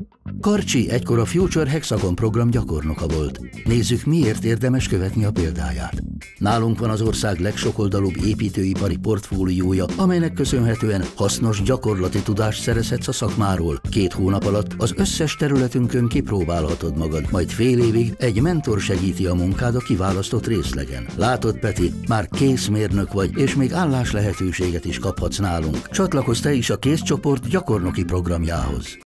Karcsi egykor a Future Hexagon program gyakornoka volt. Nézzük, miért érdemes követni a példáját. Nálunk van az ország legsokoldalúbb építőipari portfóliója, amelynek köszönhetően hasznos gyakorlati tudást szerezhetsz a szakmáról. 2 hónap alatt az összes területünkön kipróbálhatod magad, majd fél évig egy mentor segíti a munkád a kiválasztott részlegen. Látod, Peti, már készmérnök vagy, és még állás lehetőséget is kaphatsz nálunk. Csatlakozz te is a Kész csoport gyakornoki programjához.